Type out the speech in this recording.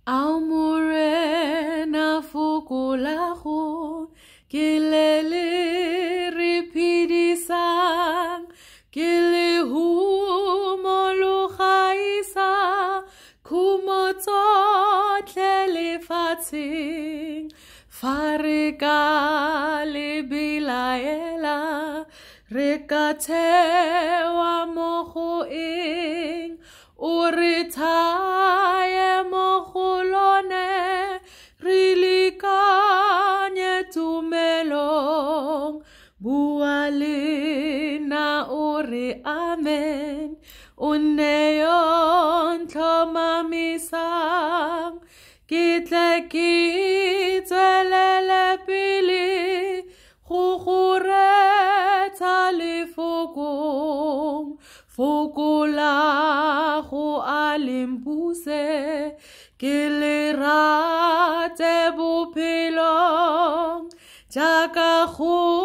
Amore na fukulaho, kilele ripidisang, kile humolo khaisa, kumotot lelefating, farika libilaela, rekatewa mohoing, uritaye mohulone, rilikanye tumelong, bualina uri amen, uneyon tlomamisang, kitle kitwelele pili, khureta lifukung, fukula hu alimbuse, kilirate bupilong, jaka hu